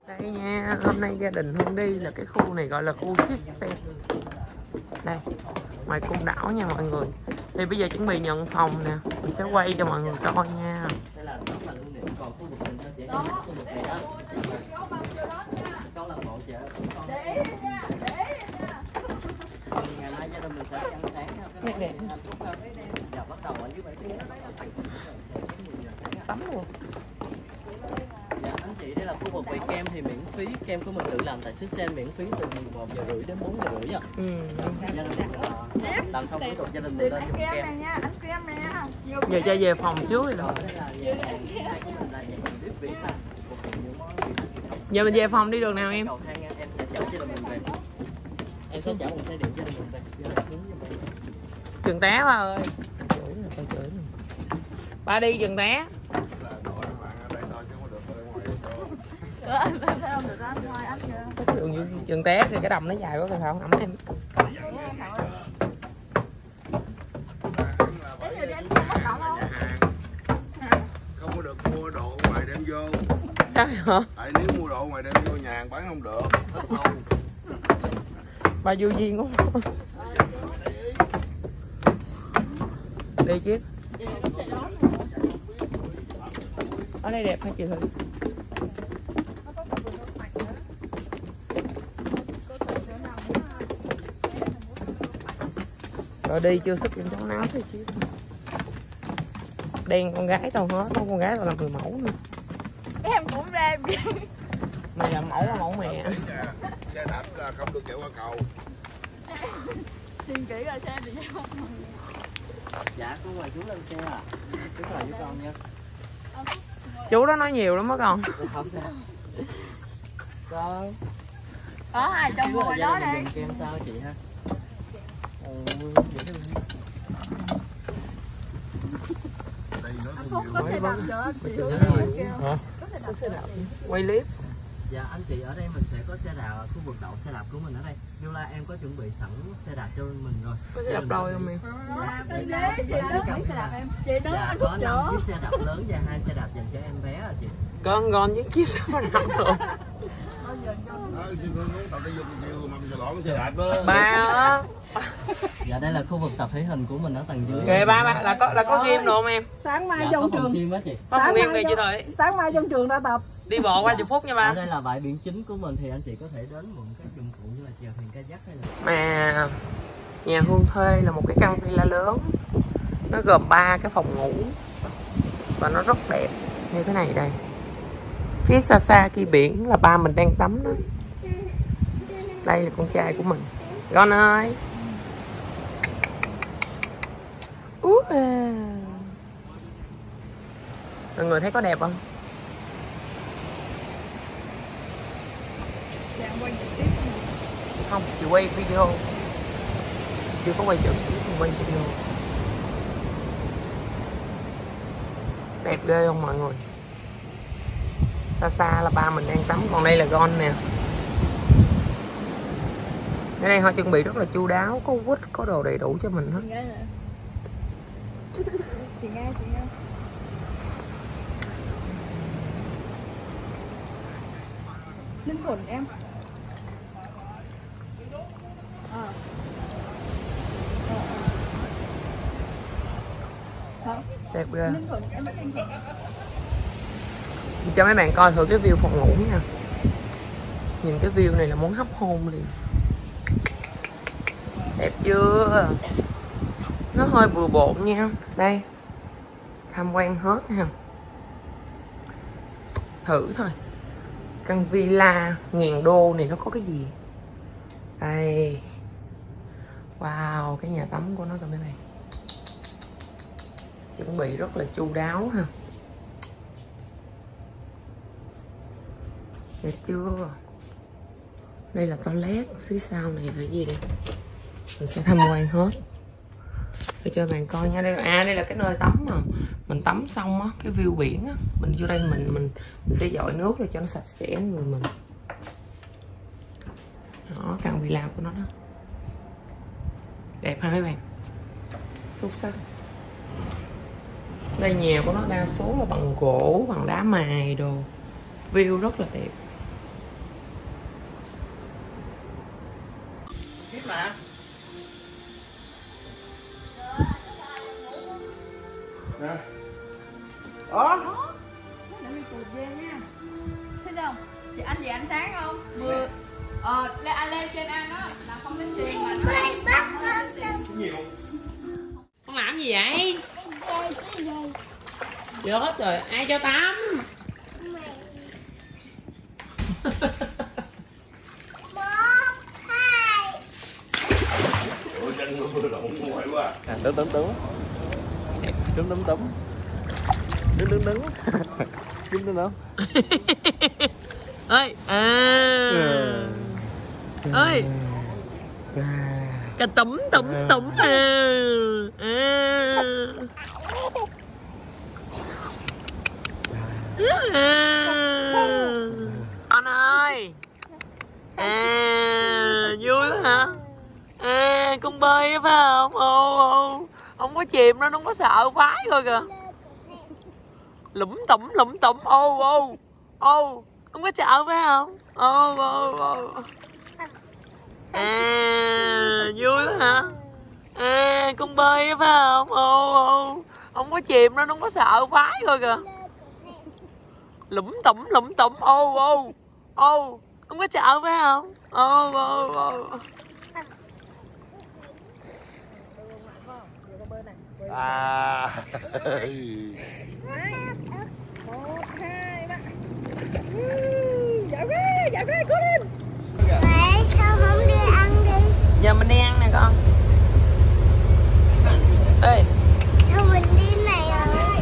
Đây nha, hôm nay gia đình Hương đi là cái khu này gọi là khu Sitsen. Đây, ngoài cung đảo nha mọi người. Thì bây giờ chuẩn bị nhận phòng nè, mình sẽ quay cho mọi người coi nha. Tắm luôn. Anh chị, đây là khu vực quầy kem thì miễn phí, kem của mình tự làm tại Sitsen miễn phí từ 1 giờ rưỡi đến 4 giờ rưỡi ạ. Làm xong thủ tục gia đình mình lên dùng kem. Giờ cho về phòng trước rồi đó. Giờ mình về phòng đi đường nào em? Em sẽ chở gia đình mình về. Em sẽ chở một xe điện gia đình mình về. Chừng té ba ơi. Ba đi chừng té. Chừng té thì cái đầm nó dài quá rồi sao ẩm em. Không có được mua đồ ngoài đem vô. Sao hả? Tại nếu mua đồ ngoài đem vô nhà hàng bán không được. Không. Ba vô duyên không? Đi chứ. Ở đây đẹp hả chị Thủy? Rồi đi chưa sức trên chống nắng thôi chứ. Đen con gái tao hết, con gái tao làm người mẫu nữa. Em cũng ra. Mày làm mẫu là mẫu mẹ. Xe đạp là không được chạy qua cầu. Xin kỹ rồi xe bị không? Dạ, có mời chú lên xe à. Chú mời với con nha. Chú đó nói nhiều lắm á con. Không sao. Con. Có ai trong ngồi đó đây? Kem sao chị ha? Có xe đạp nữa. Quay clip. Dạ anh chị, ở đây mình sẽ có xe đạp, khu vực đậu xe đạp của mình ở đây. Viola em có chuẩn bị sẵn xe đạp cho mình rồi. Có xe đạp đôi không em? Chị đứng Dạ, anh có phút 5 nữa. chiếc xe đạp lớn và 2 xe đạp dành cho em bé à chị. Con ngon với chiếc xe đạp luôn. Ba á. Dạ đây là khu vực tập thể hình của mình ở tầng dưới. Kìa ba là có game đồ không em? Sáng mai Dạ, trong có phòng trường. gym á chị. Có phòng game kìa chị Thủy. Sáng mai trong trường ra tập. Đi bộ qua chục phút nha ba. Ở đây là bãi biển chính của mình thì anh chị có thể đến mượn các dụng cụ như là chèo thuyền kayak hay là. Mà nhà Hương thuê là một cái căn villa lớn. Nó gồm 3 cái phòng ngủ. Và nó rất đẹp như thế này đây. Phía xa xa kia biển là ba mình đang tắm đó. Đây là con trai của mình. Con ơi. Mọi người thấy có đẹp không? Không, chị quay video. Chưa có quay trực, chị quay video. Đẹp ghê không mọi người? Xa xa là ba mình đang tắm, còn đây là Gon nè. Ở đây họ chuẩn bị rất là chu đáo, có quýt, có đồ đầy đủ cho mình hết. Chị nghe. Linh Thuận em. Đẹp ghê. Linh Thuận em biết Linh Thuận. Cho mấy bạn coi thử cái view phòng ngủ nha. Nhìn cái view này là muốn hấp hôn liền. Đẹp chưa? Nó hơi bừa bộn nha. Đây. Tham quan hết ha. Thử thôi. Căn villa $1000 này nó có cái gì? Đây. Wow, cái nhà tắm của nó kìa mấy bạn. Chuẩn bị rất là chu đáo ha. Đẹp chưa? Đây là toilet, phía sau này là gì đây? Mình sẽ tham quan hết để cho bạn coi nha. Đây là cái nơi tắm mà mình tắm xong á, cái view biển á, mình vô đây mình sẽ dội nước để cho nó sạch sẽ người mình. Đó, căn villa của nó đó. Đẹp ha mấy bạn? Xuất sắc. Đây nhà của nó đa số là bằng gỗ, bằng đá mài đồ. View rất là đẹp. Anh gì ăn sáng không? Anh lên trên ăn đó là không tính tiền mà nó Con làm gì vậy? Chết rồi, ai cho tắm? Ủa chân mưa lộn ngoại quá. Đứng đứng đứng. Đứng đứng đứng. Đứng đứng đứng. Đứng đứng đứng. Ơi, ơi. Cái tủm tủm tủm con ơi, vui hả? Con bơi phải không? Không có chìm nó, không có sợ phái rồi kìa. Lủm tủm không có sợ phải không? Vui hả? Con bơi phải không? Không có chìm nó, không có sợ phái rồi kìa. Lủm tủm không có sợ phải không? À. 1, 2, 3. Dạo ghê, cố lên. Vậy sao không đi ăn đi? Giờ mình đi ăn nè con. Ê, Sao mình đi này rồi?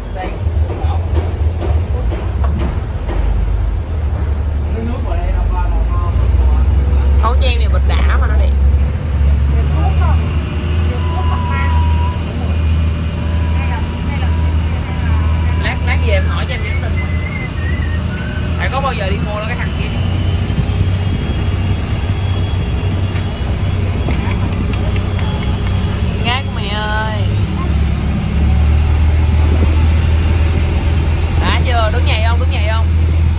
khẩu trang này bịch đã mà nó đẹp. Lát về em hỏi cho em nhắn tin. Tại có bao giờ đi mua đó cái thằng kia. Gái của mẹ ơi. Đã chưa? Đứng nhảy không? Đứng nhảy không?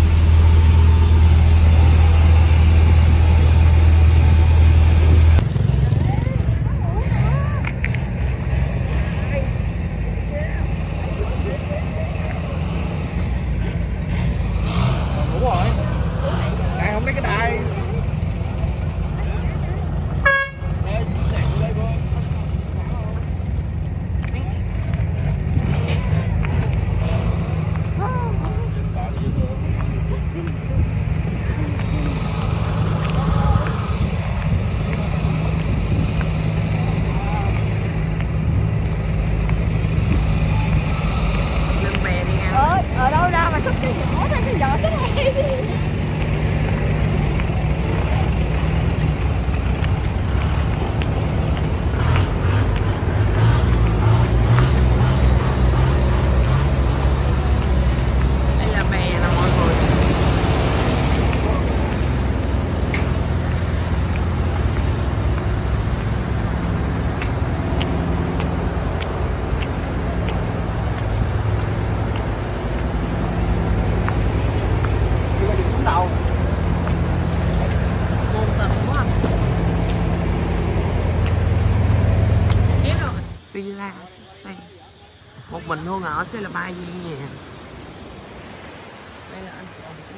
Đúng rồi. Đây không lấy cái đai. Lên bè đi ăn. Ở đâu ra mà xuất cái nhỏ ra cái giỏ cái này. Đây là bè nè mọi người. Đứng đầu. Ngôn tình quá. Biết rồi. Villa đây. Một mình Hương ở sẽ là 3 gian nhà. Đây là anh chồng của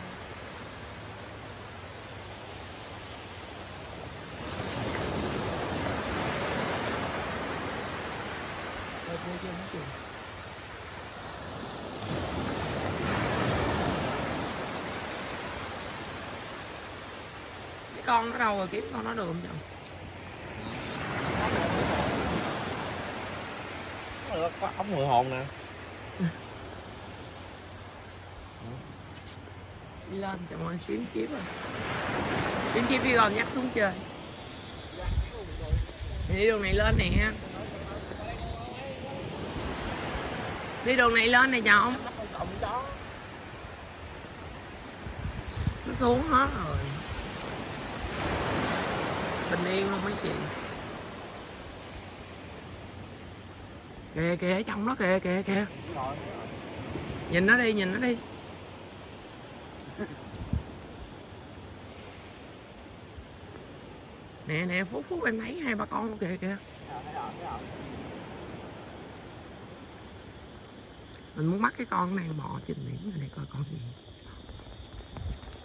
cái con nó đâu rồi, kiếm con nó được không chồng? Có ống mười hồn nè. Đi lên chồng ơi, kiếm rồi. Kiếm đi còn nhắc xuống chơi. Đi đường này lên nè. Đi đường này lên nè chồng. Nó xuống hết rồi. Bình yên không mấy chị. Kìa kìa ở trong đó kìa kìa kìa. Nhìn nó đi, nhìn nó đi. Nè nè, Phúc em thấy 2-3 con luôn kìa kìa. Mình muốn bắt cái con này bò trên biển này coi con gì.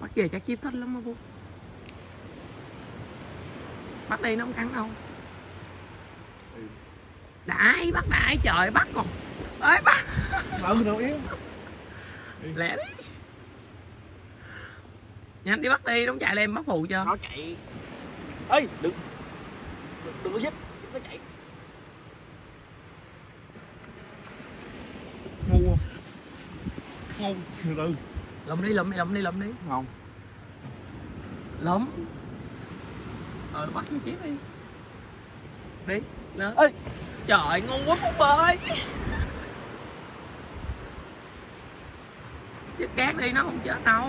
Bắt về chắc chim thích lắm á Phú. Bắt đi nó không cắn đâu. Đại, bắt đại, trời bắt còn. Ơi bắt. Đâu yếu. Lẹ đi. Nhanh đi bắt đi, nó chạy lên bắt phụ cho. Nó chạy. Ê, đừng có dít, nó chạy. Ngu không? Ngu. Từ từ. Lụm đi. Ngon. Lụm. Bắt cái chiếc đi. Đi, lên. Ê. Trời, ngu quá Phú bơi. Chết cát đi, nó không chết đâu.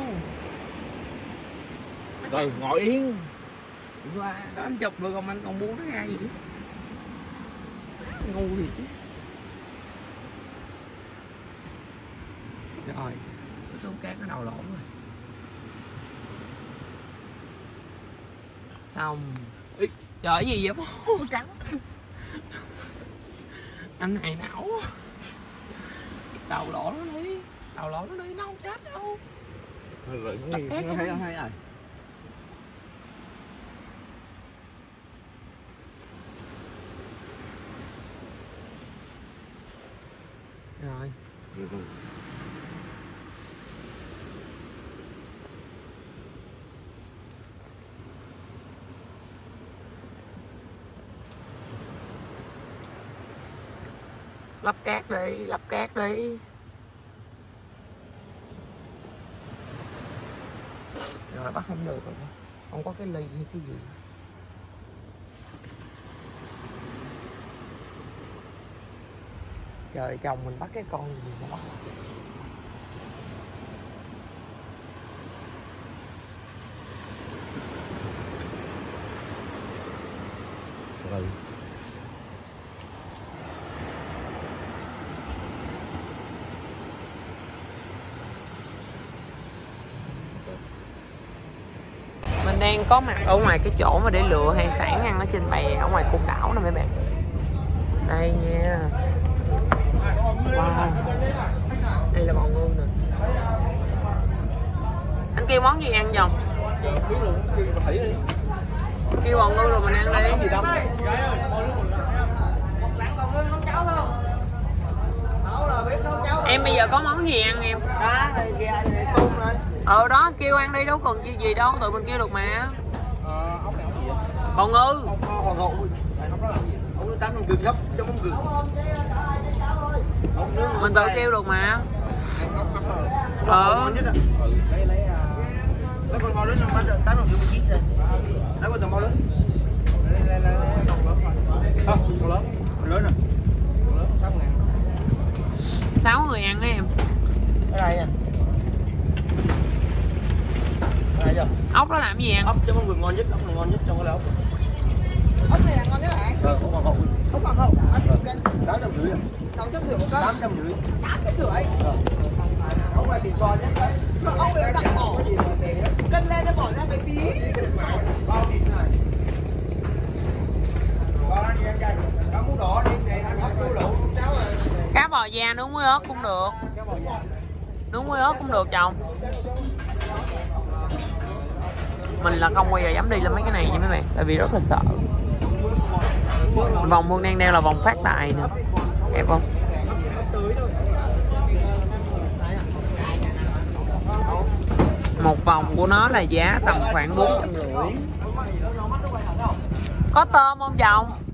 Rồi, ngồi yên. Sao anh chụp được còn anh còn buông nó ra gì? Ngu gì chứ. Rồi, cái số cát nó đầu lộn rồi. Xong. Ý. Trời gì vậy Phú? Cắn. Anh này não. Đầu lỗ nó đi. Nó không chết đâu. Rồi, Nó hay rồi. Rồi. Lắp cát đi. Rồi bắt không được rồi. Không có cái ly hay cái gì. Trời, chồng mình bắt cái con gì mà bắt. Rồi. Mình đang có mặt ở ngoài cái chỗ mà để lựa hải sản ăn ở trên bè ở ngoài Côn Đảo nè mấy bạn. Đây nha. Wow. Đây là bò ngư nè. Anh kêu món gì ăn không? Kêu bò ngư rồi mình ăn đi. Em bây giờ có món gì ăn em? Đó kêu ăn đi, đâu cần gì đâu, tụi mình kêu được mà. Bò ngư. Mình tự kêu được mà. Lấy con bao lớn nó bán được 8 đồng một ký rồi. Lấy con tầm bao lớn. Không, con lớn. Con lớn rồi. Con lớn 6.000. 6 người ăn em. Cái này nha. Cái này chưa? Ốc đó làm gì ăn? Ốc cho món gừng ngon nhất, ốc là ngon nhất trong cái là ốc. Ốc này là ngon nhất hả? Ốc hoàng hậu. Ốc hoàng hậu, ăn thịt cân. 850 ạ. 650 một cân. 850. 850. Ốc này thịt giòn nhất đấy. Mà ốc này nó đặng bỏ. Cân lên nó bỏ ra mấy tí. Bao thịt này. Bao anh em trai. Cá mú đỏ đi để ăn củ lẩu cháo rồi. Cá bò da nướng muối ớt cũng được. Nướng muối ớt cũng được chồng. Mình là không bao giờ dám đi lên mấy cái này nha mấy bạn, tại vì rất là sợ. Vòng Mương đang đeo là vòng phát tài nè, đẹp không? Một vòng của nó là giá tầm khoảng 450. Có tôm không chồng?